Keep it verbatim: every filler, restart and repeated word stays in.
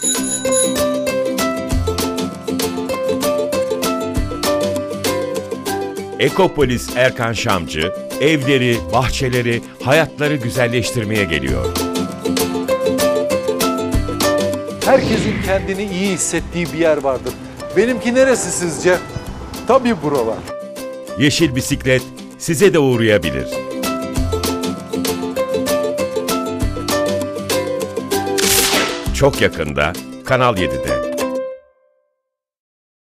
Ekopolis Erkan Şamcı, evleri, bahçeleri, hayatları güzelleştirmeye geliyor. Herkesin kendini iyi hissettiği bir yer vardır. Benimki neresi sizce? Tabii buralar. Yeşil Bisiklet size de uğrayabilir. Çok yakında Kanal yedide.